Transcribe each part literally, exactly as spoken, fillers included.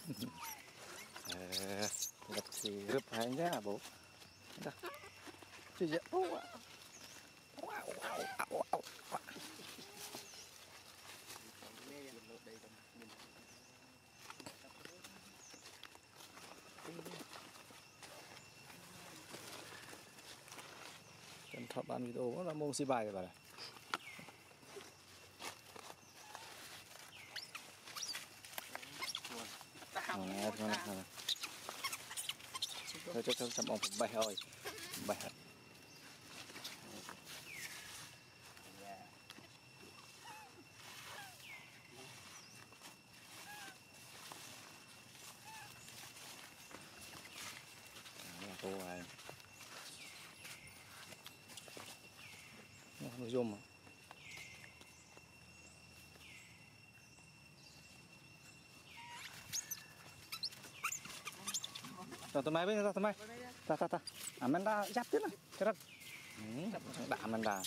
Gặp gì rụp hay nhá bố. Chứ dạ. Wow, wow, wow, wow. Chân thọt bàn video là mông xì bài rồi bà này. Nè, thôi nè, thôi nè. Thôi cho cho cho mong bài thôi. Bài hết. Cô này nó không zoom mà tao tao mai bên tao tao mai ta ta ta à mình đã giáp tiếp này cái đó đã mình đã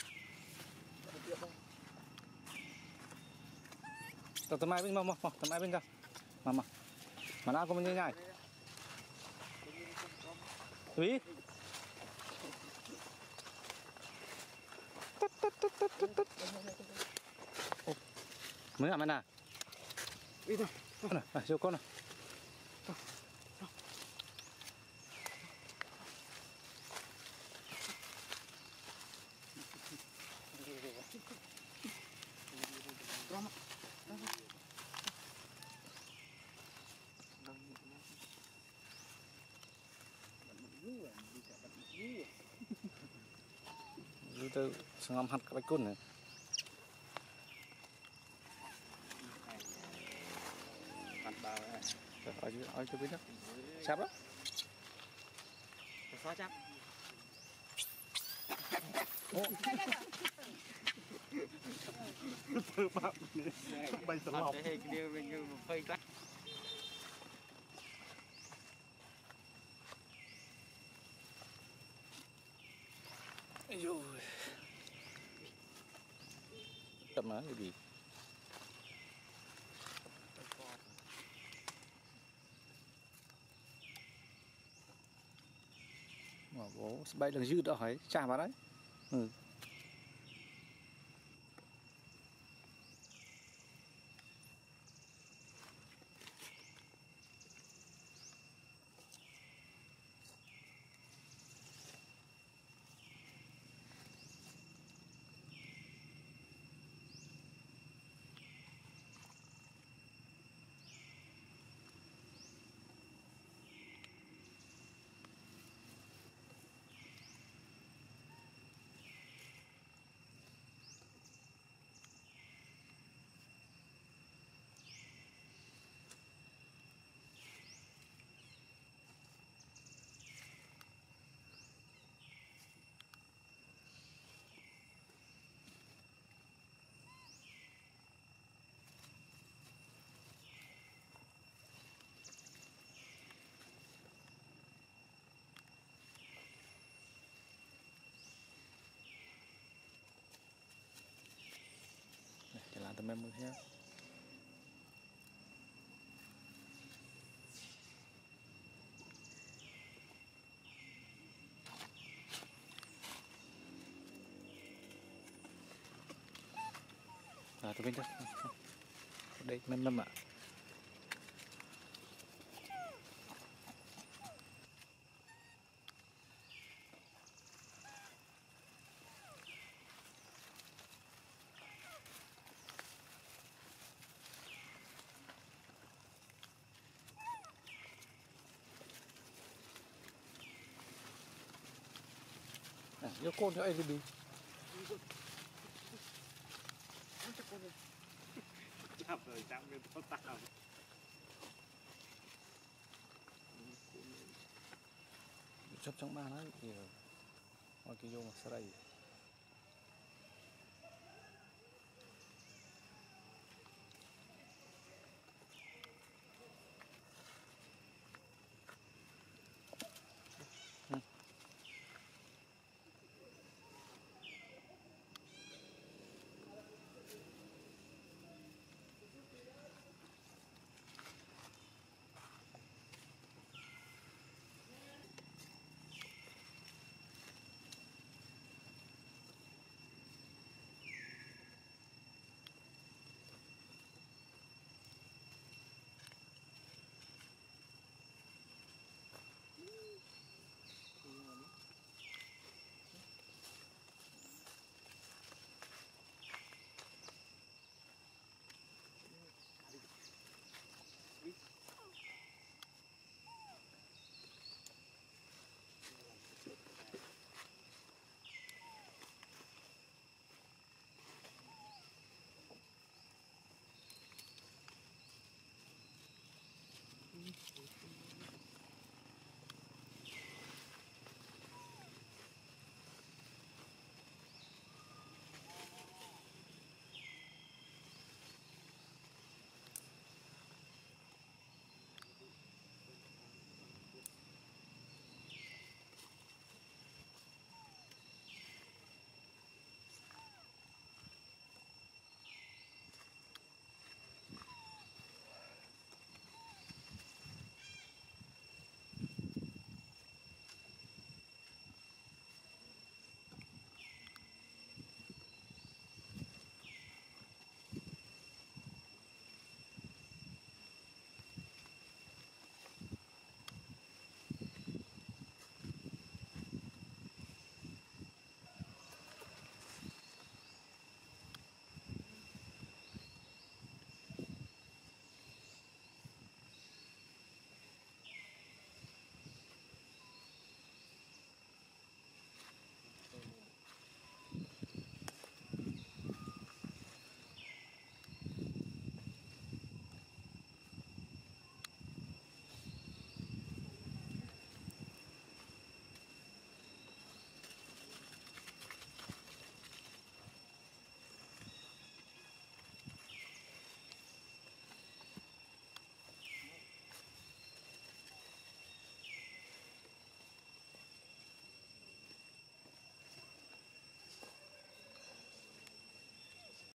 tao tao mai bên mau mau mau tao mai bên tao mà mà mà nào có mình như này Ui. Mới làm anh à? Đi thôi. Con này, à, siêu con này. Itu sengam hat ke bekun ya. Hat bào này. Ở dưới ở chỗ bên đó. Sắp đó. Khó chắc. Ô. Từ bạc này. Bay sờ lọc. Cái điều mình phơi quá. Ôi tập nó cái gì mà bố bay đường dư đó hỏi chả vào đấy. Ừ. Jalan temen mulia. À, tôi bên đây. Đây năm năm ạ. À, vô con cho ai đi. Chắp rồi chắp cái to tao. Chắp trong ba nó thì ở cái vô mà sao đây.